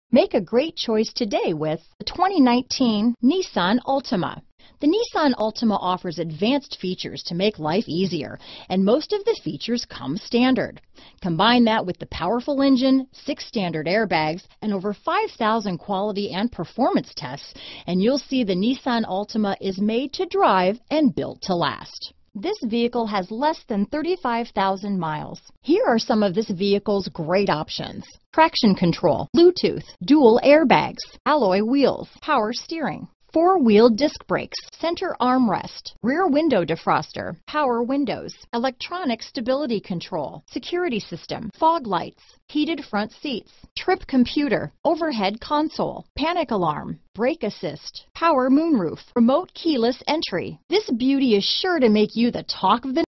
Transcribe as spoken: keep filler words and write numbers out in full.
Make a great choice today with the twenty nineteen Nissan Altima. The Nissan Altima offers advanced features to make life easier, and most of the features come standard. Combine that with the powerful engine, six standard airbags, and over five thousand quality and performance tests, and you'll see the Nissan Altima is made to drive and built to last. This vehicle has less than thirty-five thousand miles. Here are some of this vehicle's great options: traction control, Bluetooth, dual airbags, alloy wheels, power steering, four-wheel disc brakes, center armrest, rear window defroster, power windows, electronic stability control, security system, fog lights, heated front seats, trip computer, overhead console, panic alarm, brake assist, power moonroof, remote keyless entry. This beauty is sure to make you the talk of the